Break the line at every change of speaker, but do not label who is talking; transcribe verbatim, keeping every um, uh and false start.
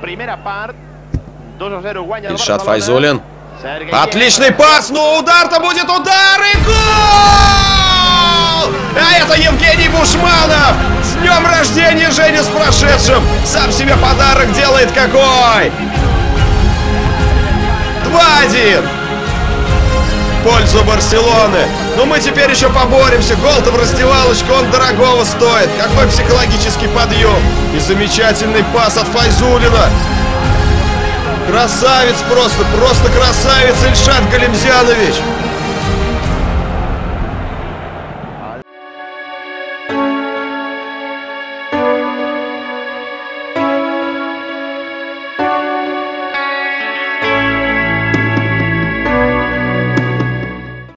Ильшат Файзуллин. Отличный пас, но удар-то будет удар и гол! А это Евгений Бушманов! С днем рождения, Женя, с прошедшим! Сам себе подарок делает какой! два один! В пользу Барселоны. Но мы теперь еще поборемся. Гол-то в раздевалочку, он дорогого стоит. Какой психологический подъем. И замечательный пас от Файзуллина. Красавец просто, просто красавец Ильшат Галимзянович.